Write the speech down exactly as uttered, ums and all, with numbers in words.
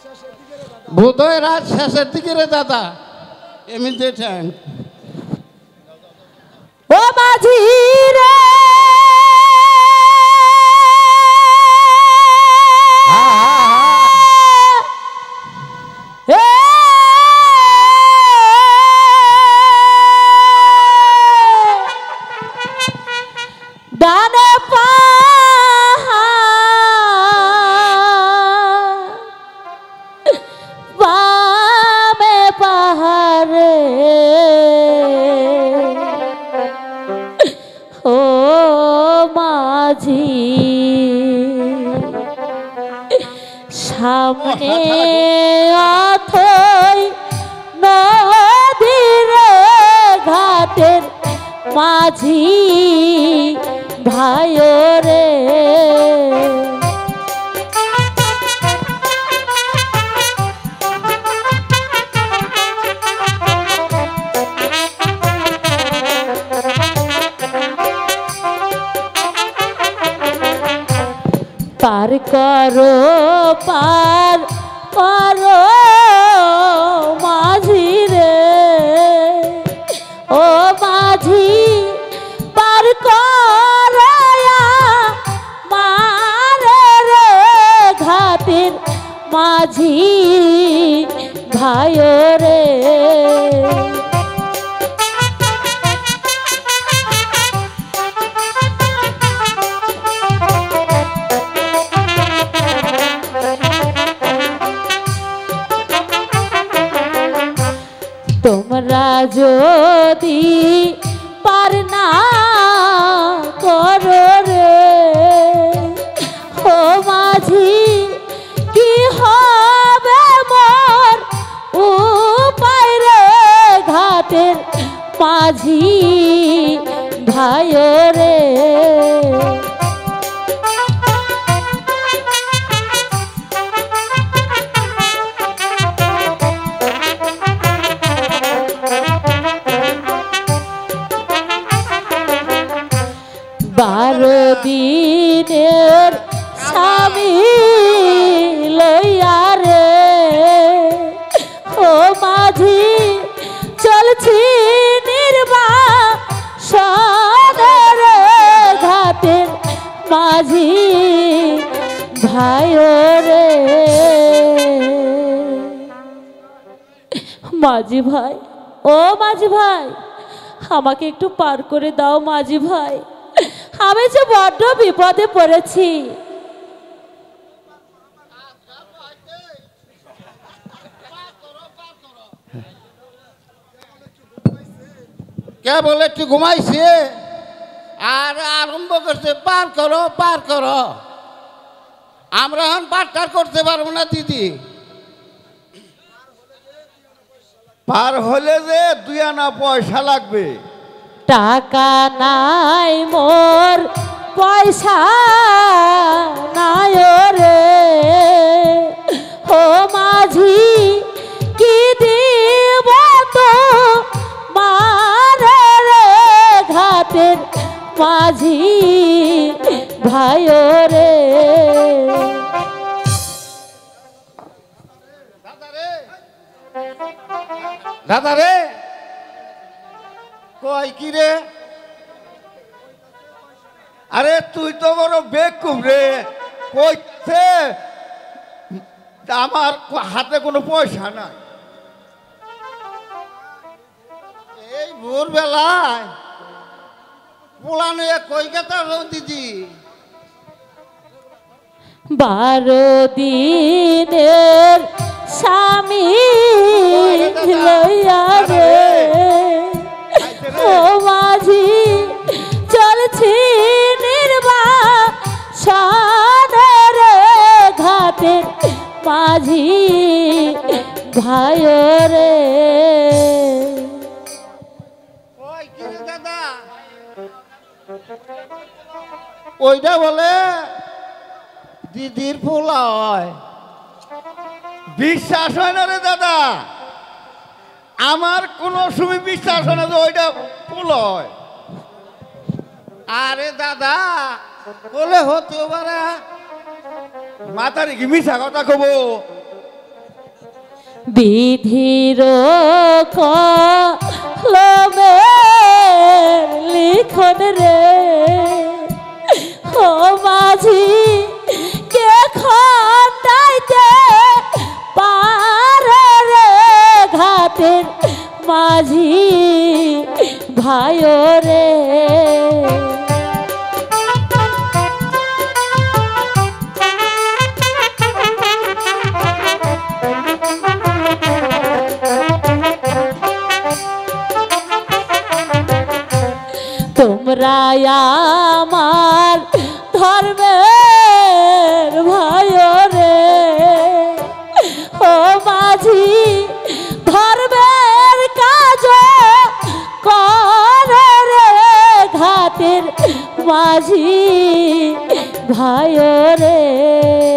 বোধহয় রাত শেষের দিকে রে দাদা এমনিতে ঠ্যাং ও মাঝি রে সামনে অথই নদীর ঘাটের মাঝি ভাই রে পার করো পার করো মাঝি রে ও মাঝি পার করো মারে রে ঘাটের মাঝি ভাই রে তোমরা যদি পার না করো রে ও মাঝি কি হবে মোর উপায় রে ঘাটের মাঝি ভাই রে বারো দিনের স্বামী লইয়া রে ও মাঝি চলছি নির্বাসনের ঘাটের মাঝি ভাই রে মাঝি ভাই ও মাঝি ভাই আমাকে একটু পার করে দাও মাঝি ভাই আমি যে বড্ড বিপদে পড়েছি কে বলে একটু ঘুমাইছে আর আরম্ভ করছে পার করো পার করো আমরা এখন পার করতে পারবো না দিদি পার হলে যে দুই আনা পয়সা লাগবে টাকা নাই মোর পয়সা নাই রে ও মাঝি কি দিব তো মারে রে ঘাটের মাঝি ভাই রে দাদা রে কই কি রে আরে তুই তো বড় বেকুব রে কইছে আমার হাতে কোনো পয়সা নাই এই ভোর বেলায় পোলানো কই গেতা দিদি বারো দিনের স্বামী লইয়া রে ও মাঝি চলছি নির্বাসনের ঘাটের মাঝি ভাই রে দাদা ওইটা বলে দিদির পোলা হয় বিশ্বাস হয় না রে দাদা আমার কোনো সময় বিশ্বাস হয় না যে ওইটা ফুল হয় আরে দাদা বলে হতে পারে মাথার কি মিশা কথা কব বিধির কলমে লিখন রে ও মাঝি কে খটাইতে পারে রে ঘাটের মাঝি ভাই রে তোমরা আমার ধর্মের ভাই রে ও মাঝি ধর্মের কাজ করে রে ঘাটের মাঝি ভাই রে।